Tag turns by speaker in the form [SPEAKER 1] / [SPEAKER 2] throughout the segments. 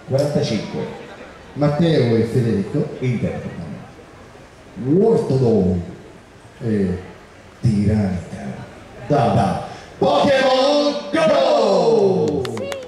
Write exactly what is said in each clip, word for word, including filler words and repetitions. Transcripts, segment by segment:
[SPEAKER 1] quarantacinque.
[SPEAKER 2] Matteo e Federico
[SPEAKER 1] Interpretano
[SPEAKER 2] Wartodon e
[SPEAKER 1] Tiranica
[SPEAKER 2] da, da Pokémon Go!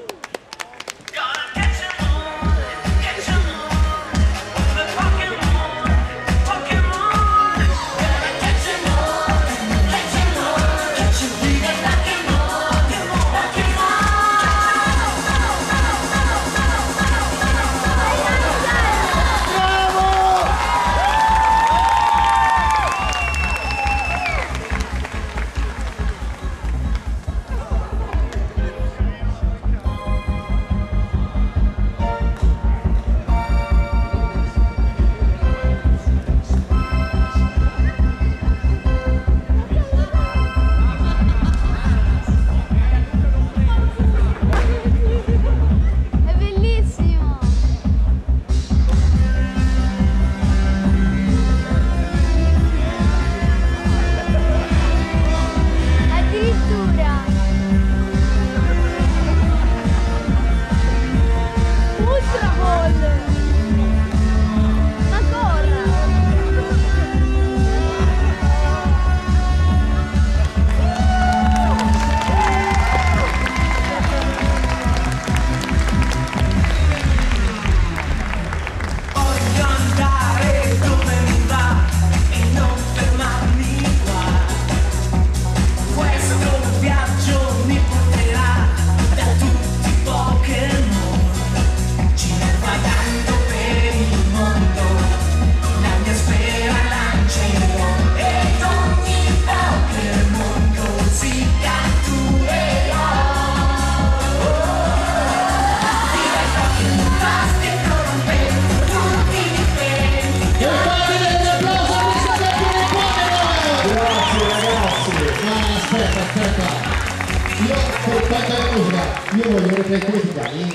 [SPEAKER 2] Io voglio replicarmi.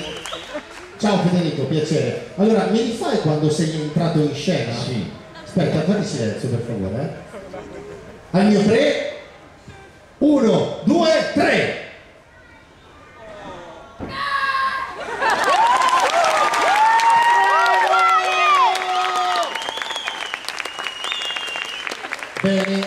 [SPEAKER 2] Ciao Federico, piacere. Allora, mi rifai quando sei entrato in scena?
[SPEAKER 1] Sì.
[SPEAKER 2] Aspetta, fatti silenzio per favore. Eh. Al mio tre. Uno, due, tre. Bene,